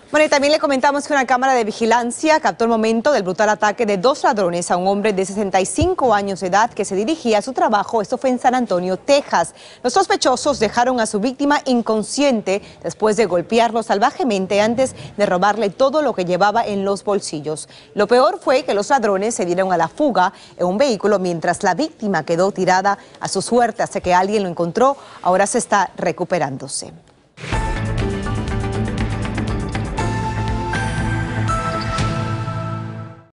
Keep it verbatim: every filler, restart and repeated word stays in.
Bueno, y también le comentamos que una cámara de vigilancia captó el momento del brutal ataque de dos ladrones a un hombre de sesenta y cinco años de edad que se dirigía a su trabajo. Esto fue en San Antonio, Texas. Los sospechosos dejaron a su víctima inconsciente después de golpearlo salvajemente antes de robarle todo lo que llevaba en los bolsillos. Lo peor fue que los ladrones se dieron a la fuga en un vehículo mientras la víctima quedó tirada a su suerte hasta que alguien lo encontró. Ahora se está recuperándose.